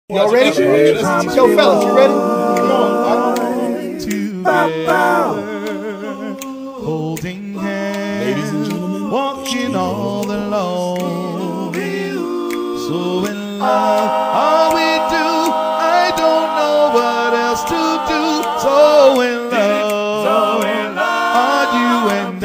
Y'all ready? Yo, fellas, you ready? Come on. Holding hands, Ladies and gentlemen, walking all alone. So in love, all we do, I don't know what else to do. So in love, are you and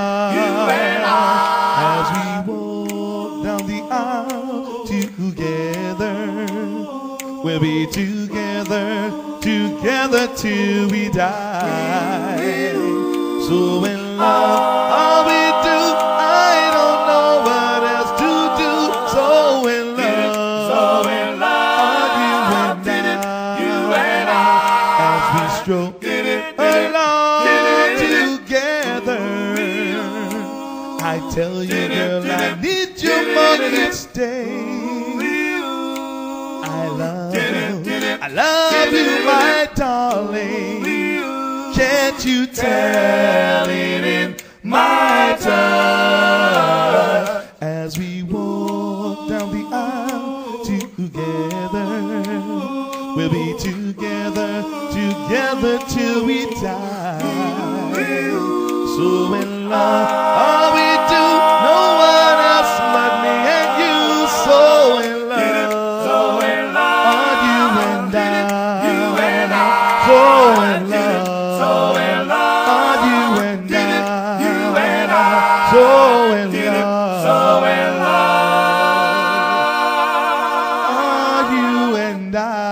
I, as we walk down the aisle together, we'll be together, together till we die. So in love, all we do, I don't know what else to do. So in love, are you and I, as we stroke along together. I tell you, girl, I need you more each day. I love you, my darling. Can't you tell it in my touch? As we walk down the aisle together, we'll be together, together till we die. So in love, all we do, no one else but me and you. So in love, are you and I, so in love. So in love, are you and I.